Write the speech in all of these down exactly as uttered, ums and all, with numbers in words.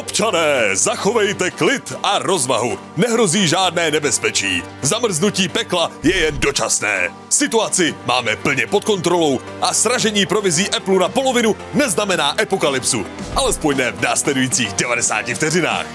Občané, zachovejte klid a rozvahu. Nehrozí žádné nebezpečí. Zamrznutí pekla je jen dočasné. Situaci máme plně pod kontrolou a sražení provizí Apple na polovinu neznamená apokalypsu. Alespoň ne v následujících devadesáti vteřinách.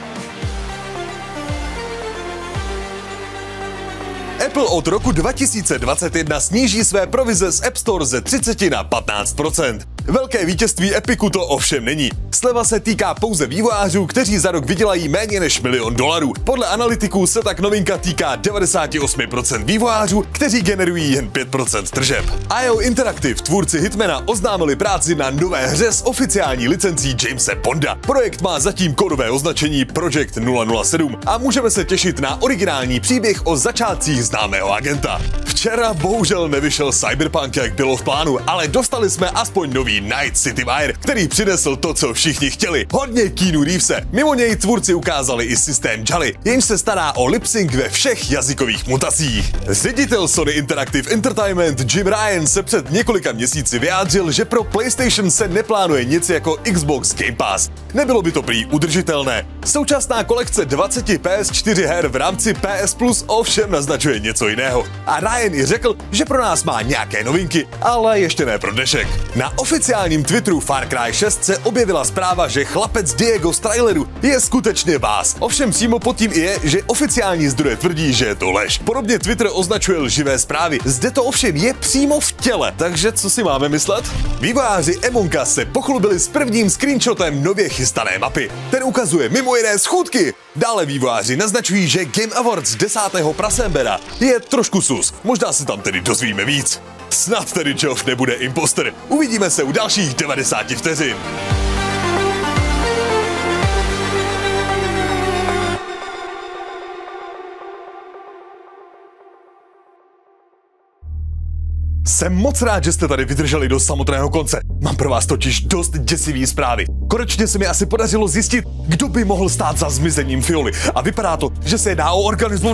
Apple od roku dva tisíce dvacet jedna sníží své provize z App Store ze třicet na patnáct procent. Velké vítězství Epicu to ovšem není. Sleva se týká pouze vývojářů, kteří za rok vydělají méně než milion dolarů. Podle analytiků se tak novinka týká devadesát osm procent vývojářů, kteří generují jen pět procent tržeb. I O Interactive, tvůrci Hitmana, oznámili práci na nové hře s oficiální licencí Jamese Bonda. Projekt má zatím kódové označení Project nula nula sedm a můžeme se těšit na originální příběh o začátcích známého agenta. Včera bohužel nevyšel Cyberpunk, jak bylo v plánu, ale dostali jsme aspoň nový Night City Wire, který přinesl to, co všichni chtěli. Hodně Keanu Reevese. Mimo něj tvůrci ukázali i systém Jolly, jenž se stará o lip-sync ve všech jazykových mutacích. Ředitel Sony Interactive Entertainment Jim Ryan se před několika měsíci vyjádřil, že pro PlayStation se neplánuje nic jako Xbox Game Pass. Nebylo by to prý udržitelné. Současná kolekce dvaceti P S čtyři her v rámci P S Plus ovšem naznačuje něco jiného. A Ryan i řekl, že pro nás má nějaké novinky, ale ještě ne pro dnešek. Na oficiálním Twitteru Far Cry šest se objevila zpráva, že chlapec Diego z traileru je skutečně Bass. Ovšem přímo pod tím je, že oficiální zdroje tvrdí, že je to lež. Podobně Twitter označuje lživé zprávy. Zde to ovšem je přímo v těle. Takže co si máme myslet? Vývojáři Among Us se pochlubili s prvním screenshotem nově chystané mapy. Ten ukazuje mimo jiné schůdky. Dále vývojáři naznačují, že Game Awards desátého prasembera je trošku sus. Možná se tam tedy dozvíme víc. Snad tedy Geoff nebude imposter. Uvidíme se u dalších devadesáti vteřin. Jsem moc rád, že jste tady vydrželi do samotného konce. Mám pro vás totiž dost děsivý zprávy. Konečně se mi asi podařilo zjistit, kdo by mohl stát za zmizením Fioly. A vypadá to, že se jedná o organismus...